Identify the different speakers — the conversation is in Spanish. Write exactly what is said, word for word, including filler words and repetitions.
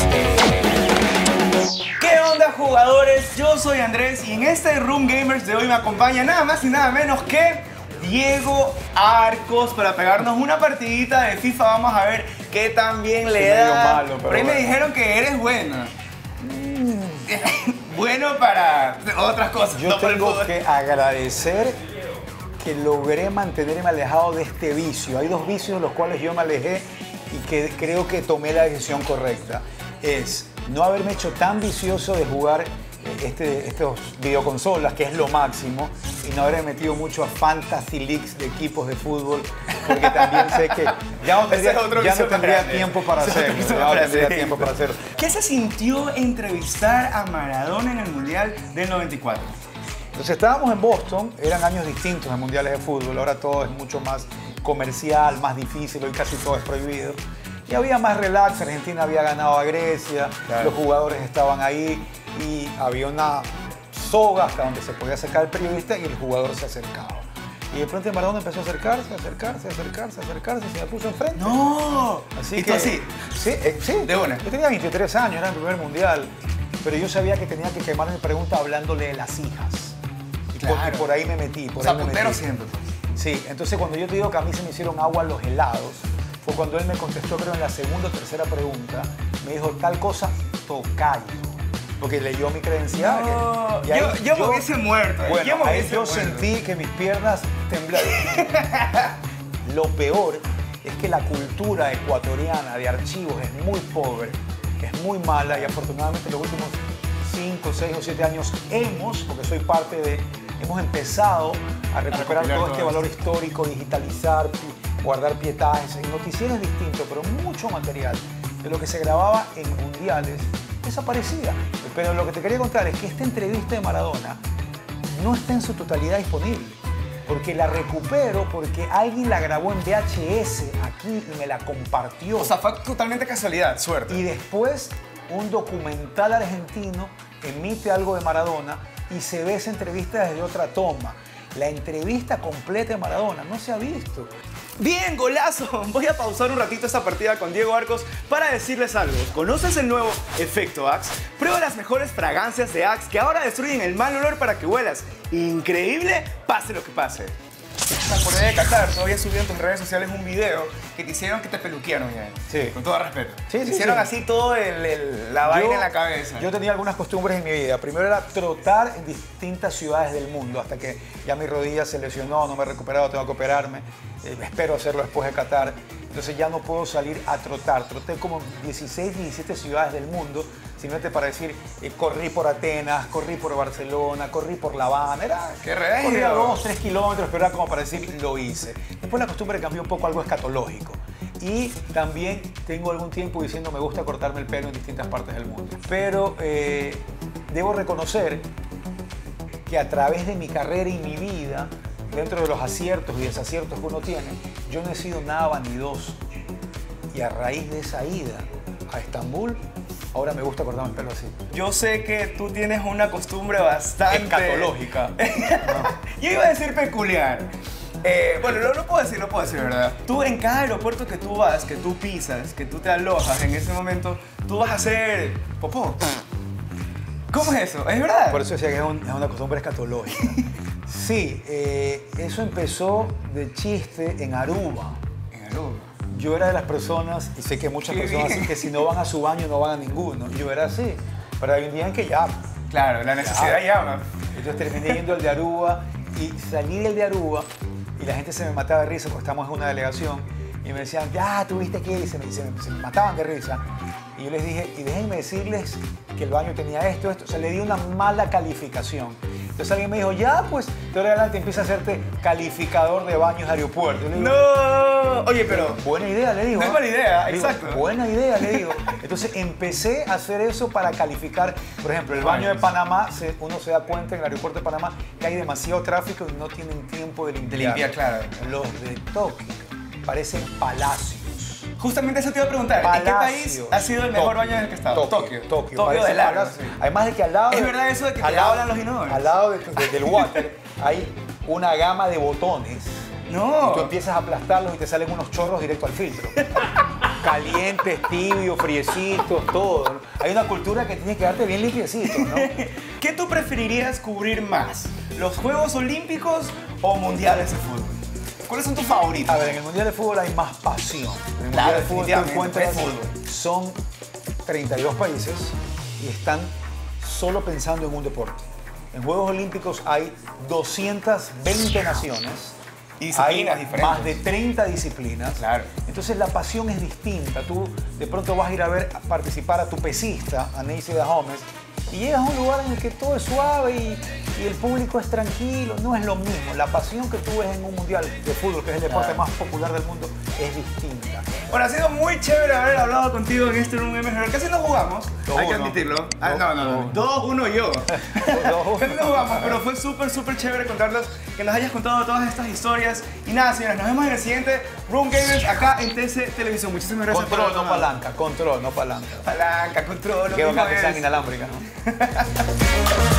Speaker 1: ¿Qué onda, jugadores? Yo soy Andrés y en este Room Gamers de hoy me acompaña nada más y nada menos que Diego Arcos para pegarnos una partidita de FIFA. Vamos a ver qué tan bien le da.
Speaker 2: Malo,
Speaker 1: Por ahí
Speaker 2: bueno.
Speaker 1: me dijeron que eres bueno. Bueno para otras cosas.
Speaker 2: Yo
Speaker 1: no para el
Speaker 2: tengo
Speaker 1: fútbol.
Speaker 2: que agradecer que logré mantenerme alejado de este vicio. Hay dos vicios de los cuales yo me alejé y que creo que tomé la decisión correcta. Es no haberme hecho tan vicioso de jugar este, estos videoconsolas, que es lo máximo, y no haberme metido mucho a fantasy leagues de equipos de fútbol, porque también sé que ya no tendría,
Speaker 1: Ese es otro
Speaker 2: ya
Speaker 1: vicio
Speaker 2: no tendría
Speaker 1: grande.
Speaker 2: tiempo para
Speaker 1: Ese es otro
Speaker 2: hacerlo.
Speaker 1: vicio
Speaker 2: Ya no
Speaker 1: grande.
Speaker 2: tendría tiempo para hacerlo.
Speaker 1: ¿Qué se sintió entrevistar a Maradona en el Mundial del noventa y cuatro?
Speaker 2: Entonces estábamos en Boston, eran años distintos en mundiales de fútbol, ahora todo es mucho más comercial, más difícil, hoy casi todo es prohibido. Y había más relax, Argentina había ganado a Grecia,
Speaker 1: Claro.
Speaker 2: los jugadores estaban ahí y había una soga hasta donde se podía acercar el periodista y el jugador se acercaba. Y de pronto Maradona empezó a acercarse, acercarse, acercarse, acercarse, y se me puso enfrente.
Speaker 1: ¡No!
Speaker 2: Así
Speaker 1: ¿Y tú
Speaker 2: que,
Speaker 1: así?
Speaker 2: Sí, eh, sí.
Speaker 1: De una.
Speaker 2: Yo tenía veintitrés años, era el primer mundial, pero yo sabía que tenía que quemar mi pregunta hablándole de las hijas. Y por,
Speaker 1: Claro.
Speaker 2: y por ahí me metí. Por
Speaker 1: O sea,
Speaker 2: ahí me
Speaker 1: puntero
Speaker 2: metí.
Speaker 1: siempre, pues.
Speaker 2: Sí, entonces cuando yo te digo que a mí se me hicieron agua los helados, fue cuando él me contestó, creo en la segunda o tercera pregunta, me dijo tal cosa, tocayo. Porque leyó mi credencial.
Speaker 1: No,
Speaker 2: Y ahí
Speaker 1: yo, yo me hubiese muerto.
Speaker 2: Bueno,
Speaker 1: yo me
Speaker 2: ahí
Speaker 1: hubiese
Speaker 2: yo
Speaker 1: muerto.
Speaker 2: sentí que mis piernas temblaron. Lo peor es que la cultura ecuatoriana de archivos es muy pobre, es muy mala y afortunadamente los últimos cinco, seis o siete años hemos, porque soy parte de, hemos empezado a recuperar
Speaker 1: recopilar
Speaker 2: todo este
Speaker 1: todo
Speaker 2: valor histórico, digitalizar, pi- guardar pietajes. El noticiero es distinto, pero mucho material de lo que se grababa en mundiales desaparecía. Pero lo que te quería contar es que esta entrevista de Maradona no está en su totalidad disponible. Porque la recupero, porque alguien la grabó en V H S aquí y me la compartió.
Speaker 1: O sea, fue totalmente casualidad, suerte.
Speaker 2: Y después un documental argentino emite algo de Maradona y se ve esa entrevista desde otra toma. La entrevista completa de Maradona no se ha visto.
Speaker 1: Bien, golazo. Voy a pausar un ratito esta partida con Diego Arcos para decirles algo. ¿Conoces el nuevo Efecto Axe? Prueba las mejores fragancias de Axe que ahora destruyen el mal olor para que huelas increíble, pase lo que pase. Me acordé de Qatar, todavía subí en tus redes sociales un video que te hicieron que te peluquearon ya.
Speaker 2: Sí.
Speaker 1: Con todo respeto.
Speaker 2: Sí,
Speaker 1: te
Speaker 2: sí,
Speaker 1: hicieron
Speaker 2: sí.
Speaker 1: así todo el, el- la vaina
Speaker 2: Yo-
Speaker 1: en la cabeza.
Speaker 2: Yo tenía algunas costumbres en mi vida. Primero era trotar en distintas ciudades del mundo hasta que ya mi rodilla se lesionó, no me he recuperado, tengo que operarme. Eh, espero hacerlo después de Qatar. Entonces ya no puedo salir a trotar. Troté como dieciséis, diecisiete ciudades del mundo, simplemente para decir, eh, corrí por Atenas, corrí por Barcelona, corrí por La Habana. Era,
Speaker 1: ¡Qué regio!
Speaker 2: corría dos, tres kilómetros, pero era como para decir, lo hice. Después la costumbre cambió un poco a algo escatológico. Y también tengo algún tiempo diciendo me gusta cortarme el pelo en distintas partes del mundo. Pero eh, debo reconocer que a través de mi carrera y mi vida, dentro de los aciertos y desaciertos que uno tiene, yo no he sido nada vanidoso. Y a raíz de esa ida a Estambul, ahora me gusta cortarme el pelo así.
Speaker 1: Yo sé que tú tienes una costumbre bastante...
Speaker 2: Escatológica.
Speaker 1: Yo iba a decir peculiar. Eh, bueno, no, no puedo decir, no puedo decir, ¿verdad? Tú en cada aeropuerto que tú vas, que tú pisas, que tú te alojas en ese momento, tú vas a hacer popó. ¿Cómo es eso? ¿Es verdad?
Speaker 2: Por eso decía que es, un- es una costumbre escatológica. Sí, eh, eso empezó de chiste en Aruba.
Speaker 1: En Aruba.
Speaker 2: Yo era de las personas, y sé que muchas
Speaker 1: Qué
Speaker 2: personas
Speaker 1: bien.
Speaker 2: así, que si no van a su baño no van a ninguno. Yo era así. Pero hay un día en que ya.
Speaker 1: Claro, la necesidad
Speaker 2: Ya.
Speaker 1: llama.
Speaker 2: Entonces terminé yendo al de Aruba y salí del de Aruba y la gente se me mataba de risa porque estamos en una delegación y me decían, ya, tuviste que ir, y se me, se me- se me mataban de risa. Y yo les dije, y déjenme decirles que el baño tenía esto, esto. O sea, le di una mala calificación. Entonces alguien me dijo, ya, pues, de ahora en adelante empieza a hacerte calificador de baños de aeropuerto. Yo le digo,
Speaker 1: No. Oye, pero...
Speaker 2: buena idea, le digo.
Speaker 1: No es mala idea,
Speaker 2: Le digo,
Speaker 1: exacto.
Speaker 2: Buena idea, le digo. Entonces empecé a hacer eso para calificar. Por ejemplo, el baño de Panamá, se- uno se da cuenta en el aeropuerto de Panamá que hay demasiado tráfico y no tienen tiempo de limpiar.
Speaker 1: De limpiar, claro.
Speaker 2: Los de Tokio parecen palacios.
Speaker 1: Justamente eso te iba a preguntar. ¿En qué país
Speaker 2: Palacios.
Speaker 1: ha sido el mejor
Speaker 2: Tokio,
Speaker 1: baño en el que he estado?
Speaker 2: Tokio. Tokio,
Speaker 1: Tokio de
Speaker 2: parecen
Speaker 1: largo.
Speaker 2: palacios. Además de que al lado...
Speaker 1: ¿Es
Speaker 2: de-
Speaker 1: verdad eso de que te
Speaker 2: al lado-
Speaker 1: hablan los inodoros?
Speaker 2: Al lado de- de- del water hay una gama de botones.
Speaker 1: No.
Speaker 2: Y tú empiezas a aplastarlos y te salen unos chorros directo al filtro. calientes, tibios, friecitos, todo, ¿no? Hay una cultura que tiene que darte bien limpiecito, ¿no?
Speaker 1: ¿Qué tú preferirías cubrir más? ¿Los Juegos Olímpicos o Mundiales de Fútbol? ¿Cuáles son tus favoritos?
Speaker 2: A ver, en el Mundial de Fútbol hay más pasión. En el
Speaker 1: Claro,
Speaker 2: Mundial de Fútbol tú
Speaker 1: definitivamente,
Speaker 2: encuentras,
Speaker 1: es fútbol.
Speaker 2: son treinta y dos países y están solo pensando en un deporte. En Juegos Olímpicos hay doscientas veinte naciones.
Speaker 1: Y disciplinas
Speaker 2: hay
Speaker 1: diferentes.
Speaker 2: más de treinta disciplinas.
Speaker 1: Claro.
Speaker 2: Entonces la pasión es distinta. Tú de pronto vas a ir a ver a participar a tu pesista, a Neisida Gómez, y llegas a un lugar en el que todo es suave y, y el público es tranquilo. No es lo mismo. La pasión que tú ves en un mundial de fútbol, que es el deporte
Speaker 1: Claro.
Speaker 2: más popular del mundo, es distinta.
Speaker 1: Bueno, ha sido muy chévere haber hablado contigo en este Room M G. Casi no jugamos,
Speaker 2: Dos,
Speaker 1: hay que
Speaker 2: uno.
Speaker 1: admitirlo. Ah,
Speaker 2: Dos,
Speaker 1: no, no, no.
Speaker 2: uno.
Speaker 1: dos uno yo.
Speaker 2: Dos, uno.
Speaker 1: Casi no jugamos, pero fue súper, súper chévere contarlos, que nos hayas contado todas estas historias. Y nada, señores, nos vemos en el siguiente Room Gamers acá en T C Televisión. Muchísimas gracias
Speaker 2: Control,
Speaker 1: por
Speaker 2: no palanca. Control, no palanca.
Speaker 1: Palanca, control. lo
Speaker 2: Qué
Speaker 1: mismo
Speaker 2: bacán que sean
Speaker 1: es.
Speaker 2: inalámbricas, ¿no?